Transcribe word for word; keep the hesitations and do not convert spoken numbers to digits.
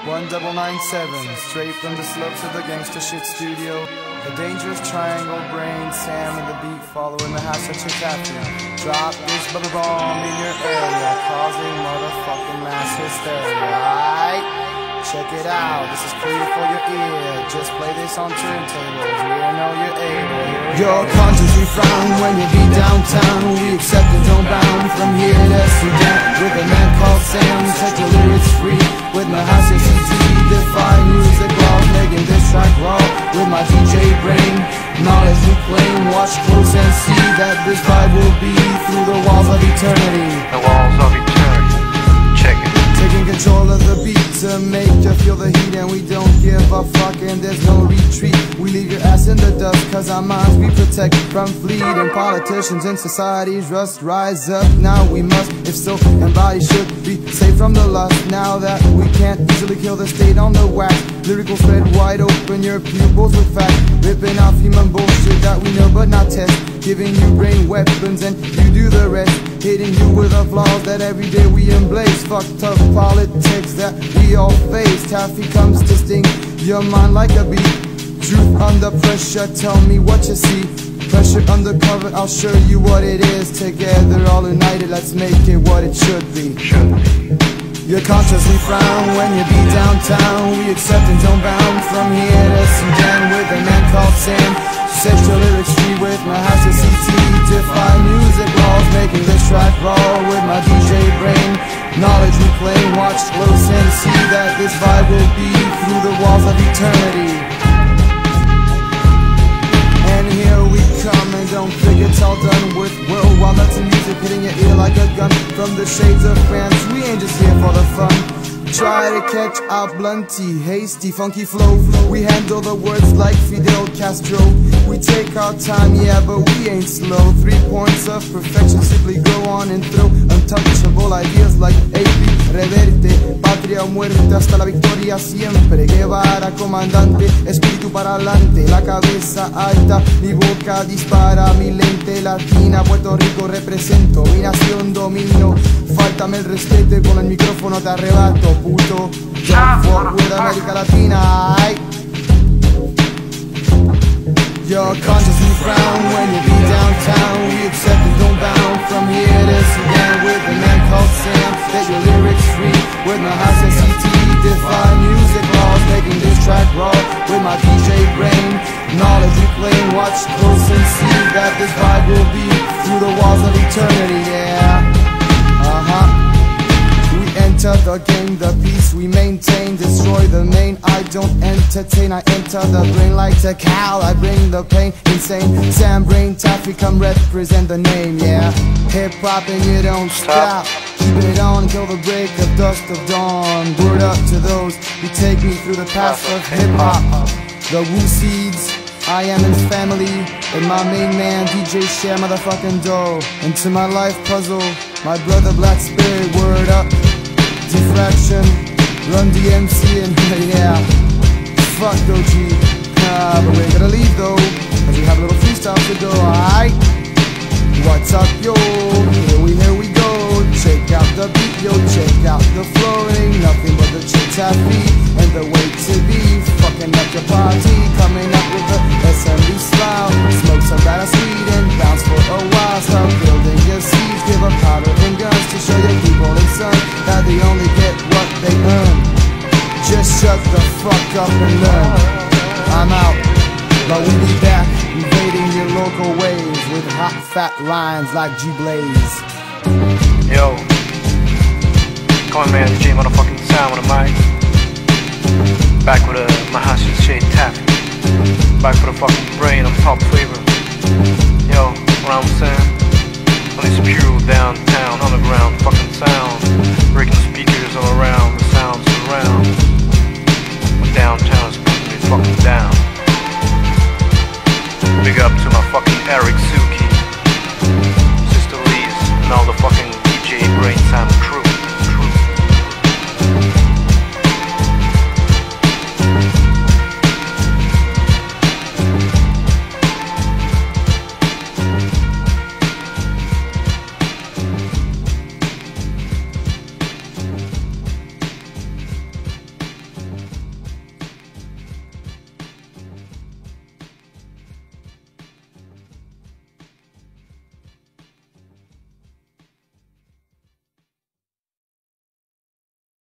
one double nine seven, straight from the slopes of the Gangsta Shit studio. The dangerous triangle brain, Sam and the beat following the hash of Chicago. Drop this bubble bomb in your area, causing motherfucking mass hysteria. Right? Check it out, this is clear for your ear. Just play this on turntables, we know you're able. Your conscience frown when you be downtown. We accept and don't bound from here to Sudan. With a man called Sam, set your lyrics free. With my house C T, defy music laws, making this track raw. With my D J brain, knowledge we claim. Watch close and see that this vibe will be through the walls of eternity. The walls of eternity, check it. Taking control of the beat to make you feel the heat. And we don't give a fuck and there's no retreat. We leave your ass in the dust cause our minds we protect from fleeting politicians and society's rust. Rise up, now we must, if so, embody should be safe from the lust. Now that we can't easily kill the state on the wax, lyrical thread wide open your pupils with fact. Ripping off human bullshit that we know but not test. Giving you brain weapons and you do the rest. Hitting you with the flaws that every day we embrace. Fucked up politics that we all face. Taffy comes to sting your mind like a bee. Truth under pressure, tell me what you see. Pressure undercover, I'll show you what it is. Together all united, let's make it what it should be. Should be. You consciously frown when you be downtown. We accept and don't bound from here to Sudan. With a man called Sam, set your lyrics free. With my house C T, defy music laws, making this track raw. With my D J brain, knowledge we claim. Watch close and see that this vibe will be through the walls of eternity. And here we come, and don't think it's all done with worldwide nuts and music hitting your ear like a gun. From the shades of France, we ain't just here for the fun. Try to catch our blunty, hasty, funky flow. We handle the words like Fidel Castro. We take our time, yeah, but we ain't slow. Three points of perfection, simply go on and throw untouchable ideas like A P, reverte, patria o muerte hasta la victoria siempre. Guevara, comandante, espíritu para adelante, la cabeza alta, mi boca dispara, mi lente latina, Puerto Rico represento, mi nación domino. Fáltame el respeto y con el micrófono te arrebato, puto. Don't fuck with América Latina, ay. Your consciously frown when you be downtown. We accept and don't bound from here to Sudan. With a man called Sam, set your lyrics free. With my house C T, defy music laws, making this track raw. With my D J brain, knowledge we claim. Watch close and see that this vibe will be through the walls of eternity, yeah. Uh-huh. We enter the game, the peace we maintain. Destroy the main, I don't entertain. I enter the brain like a cow, I bring the pain, insane. Sam Brain, Taffy, come represent the name, yeah. Hip-hop and you don't stop. Keep it on until the break of dusk of dawn. Word up to those who take me through the path of hip-hop. The Woo Seeds, I am his family, and my main man D J share motherfucking dough. And to my life puzzle, my brother Black Spirit, word up. Diffraction, Run D M C and yeah, fuck O G. Nah, but we're gonna leave though, cause we have a little freestyle to go, alright? What's up, yo? Here we, here we go. Check out the beat, yo, check out the flow. Ain't nothing but the chicks have feet and the way to be. Fucking up your party, coming up with the S M B style. Smoke some badass weed and bounce for a while. Start building your seeds, give up powder and guns to show your people and son that they only get what they earn. Just shut the fuck up and learn. I'm out, but we be back, invading your local waves with hot fat lines like G-Blaze. Yo, come on man, D J motherfucking Sound with a mic. Back with a Mahashi Shade Taffy. Back with a fucking brain, I'm top flavor. Yo, what I'm saying? On this pure downtown, underground fucking sound. Breaking the speakers all around.